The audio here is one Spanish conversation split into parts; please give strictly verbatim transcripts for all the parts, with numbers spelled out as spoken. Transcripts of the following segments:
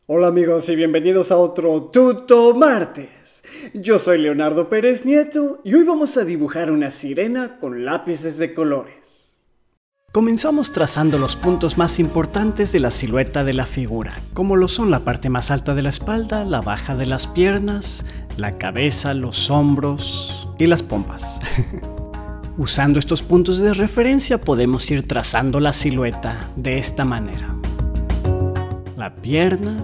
Hola amigos y bienvenidos a otro Tuto Martes. Yo soy Leonardo Pérez Nieto y hoy vamos a dibujar una sirena con lápices de colores. Comenzamos trazando los puntos más importantes de la silueta de la figura, como lo son la parte más alta de la espalda, la baja de las piernas, la cabeza, los hombros y las pompas. Usando estos puntos de referencia podemos ir trazando la silueta de esta manera. La pierna,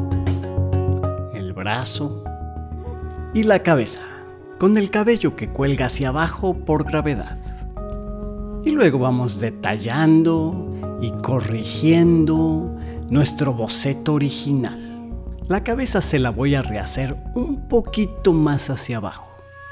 el brazo y la cabeza, con el cabello que cuelga hacia abajo por gravedad. Y luego vamos detallando y corrigiendo nuestro boceto original. La cabeza se la voy a rehacer un poquito más hacia abajo.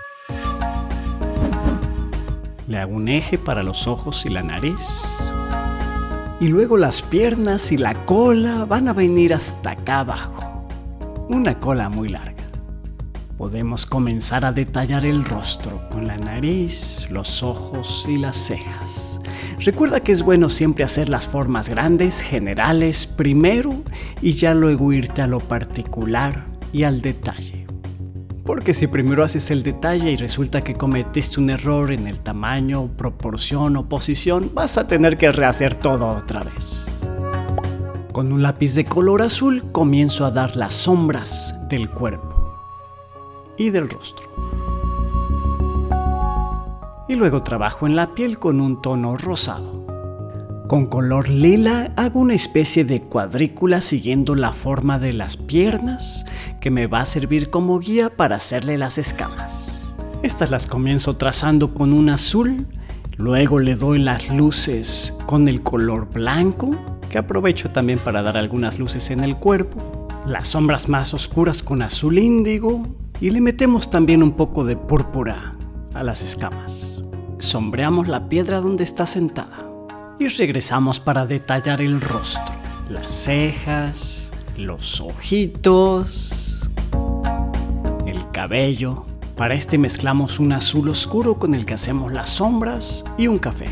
Le hago un eje para los ojos y la nariz. Y luego las piernas y la cola van a venir hasta acá abajo. Una cola muy larga. Podemos comenzar a detallar el rostro con la nariz, los ojos y las cejas. Recuerda que es bueno siempre hacer las formas grandes, generales primero y ya luego irte a lo particular y al detalle. Porque si primero haces el detalle y resulta que cometiste un error en el tamaño, proporción o posición, vas a tener que rehacer todo otra vez. Con un lápiz de color azul comienzo a dar las sombras del cuerpo y del rostro. Y luego trabajo en la piel con un tono rosado. Con color lila hago una especie de cuadrícula siguiendo la forma de las piernas que me va a servir como guía para hacerle las escamas. Estas las comienzo trazando con un azul, luego le doy las luces con el color blanco, que aprovecho también para dar algunas luces en el cuerpo, las sombras más oscuras con azul índigo y le metemos también un poco de púrpura a las escamas. Sombreamos la piedra donde está sentada. Y regresamos para detallar el rostro, las cejas, los ojitos, el cabello. Para este mezclamos un azul oscuro con el que hacemos las sombras y un café.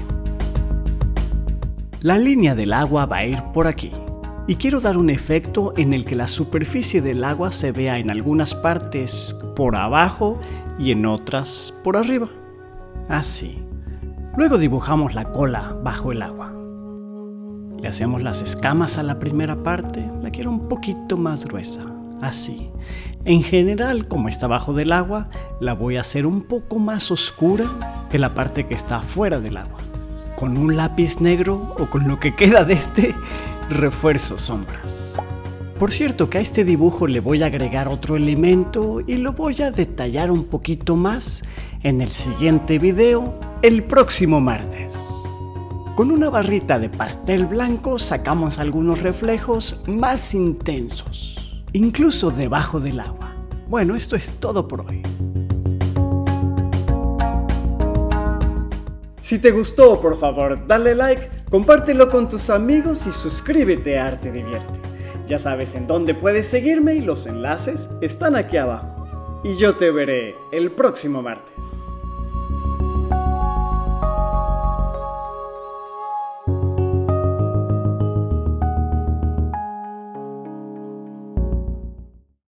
La línea del agua va a ir por aquí. Y quiero dar un efecto en el que la superficie del agua se vea en algunas partes por abajo y en otras por arriba. Así. Luego dibujamos la cola bajo el agua. Le hacemos las escamas a la primera parte, la quiero un poquito más gruesa, así. En general, como está bajo del agua, la voy a hacer un poco más oscura que la parte que está fuera del agua. Con un lápiz negro o con lo que queda de este, refuerzo sombras. Por cierto que a este dibujo le voy a agregar otro elemento y lo voy a detallar un poquito más en el siguiente video, el próximo martes. Con una barrita de pastel blanco sacamos algunos reflejos más intensos, incluso debajo del agua. Bueno, esto es todo por hoy. Si te gustó, por favor, dale like, compártelo con tus amigos y suscríbete a Arte Divierte. Ya sabes en dónde puedes seguirme y los enlaces están aquí abajo. Y yo te veré el próximo martes.